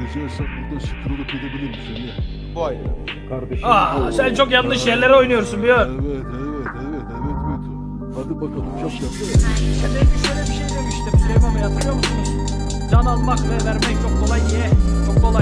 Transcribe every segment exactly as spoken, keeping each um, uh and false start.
Gece sen burada sıkırılıp gidebilir misin ya? Vay. Kardeşim. Aa, sen çok yanlış yerlere oynuyorsun biliyor. Evet evet evet evet Meto. Hadi bakalım çok yapma. Ben de şöyle bir şey demiştim Süleyman Bey, hatırlıyor musunuz? Can almak ve vermek çok kolay diye. Çok kolay.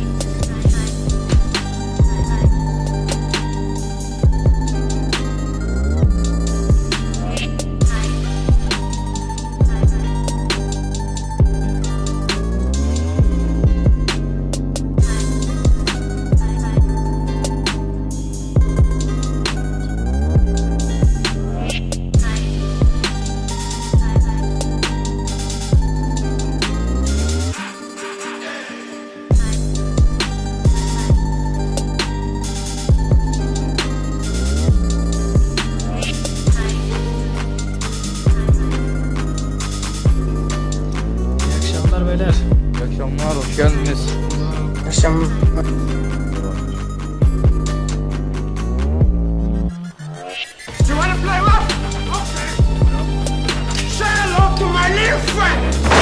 Beyler. İyi akşamlar, hoş geldiniz. Akşam. You wanna play rough? Okay. Say hello to my little friend.